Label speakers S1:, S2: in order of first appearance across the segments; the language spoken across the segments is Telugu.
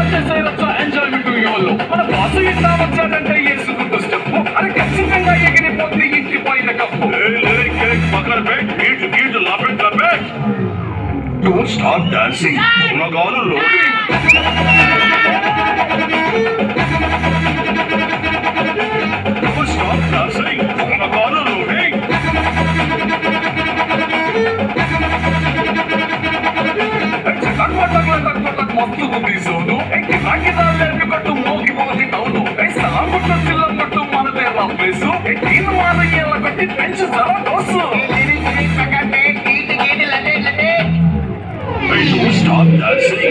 S1: వచ్చేసేరచ్చా ఎంజాయ్మెంట్ ఇవ్వాలి మన బాసు ఇట్లా వచ్చాడంటే ఏసుకుంటూ స్టెప్ అది ఖచ్చితంగా ఎగిరిపోతుంది ఇంటి పైన కప్పు పక్కన గీటు లాపెట్ డోంట్ స్టాప్ డాన్సింగ్ ఉన్నగాలు లోడింగ్ డోంట్ స్టాప్ డాన్సింగ్ ఉన్నగాలు లోడింగ్ మొత్తం ఉంది సోను కట్టు మోగిపోతుంది టౌను సలాంగుట్టు చిల్లగట్టు మనదే రాపేసు దీని మానయ్యేళ్ళ కట్టి పెంచు జరా దోసు Don't stop dancing.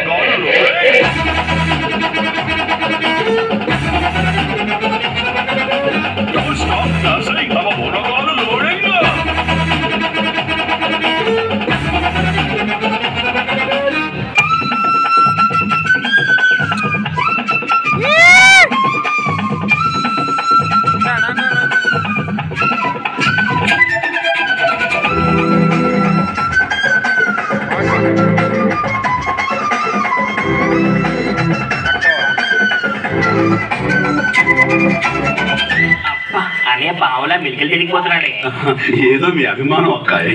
S1: Don't stop dancing. I'm a monogone loading.
S2: అనే పావులా మిలికలు తిరిగిపోతున్నాడే
S1: ఏదో మీ అభిమానం అక్కాయి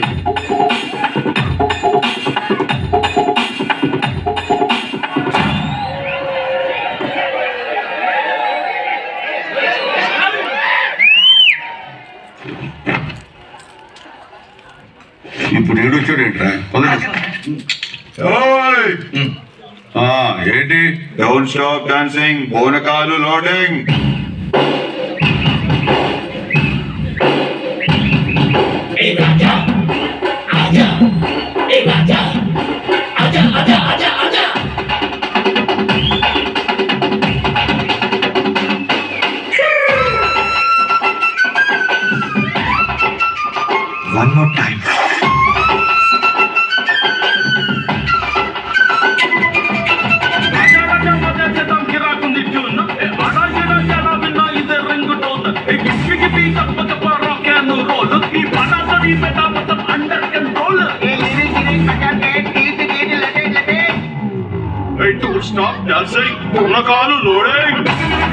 S1: ఇప్పుడు ఏడొచ్చాడేంట్రా ఏంటి డోంట్ స్టాప్ డాన్సింగ్ బోనకాలు లోడింగ్
S2: राजा आजा राजा आजा आजा आजा आजा
S1: one more time
S3: Hey, don't stop dancing. Monogone loading.